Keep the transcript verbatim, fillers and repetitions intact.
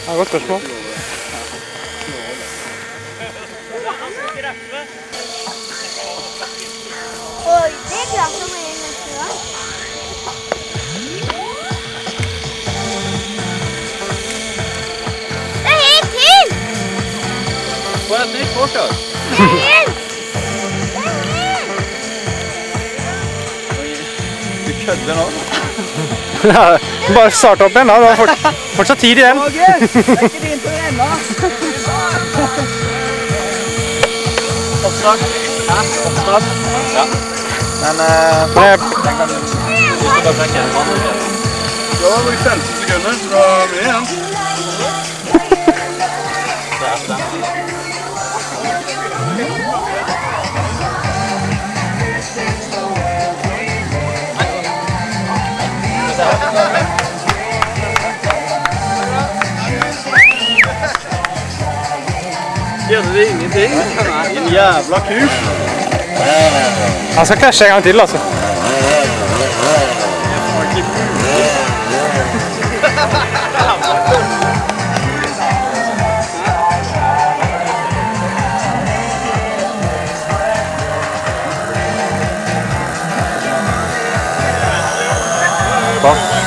Ja, godt spørsmål. Oi, det klarte vi nesten gang. Det er helt til! Få et nytt forsøk. Det er helt! Det er helt! Du kødder nå. Ja, bare start opp igjen da, det var fort, fortsatt tid igjen. Roger, det er ikke din tur ennå. Oppstart. Ja, oppstart. Ja. Men, uh, Men den kan du ikke bare trekke en vann. Ja, det var femten sekunder, så da er vi igjen. Det er den. Gjør det ingenting? En jævla kurs. han skal krasje en gang til, altså. Bra.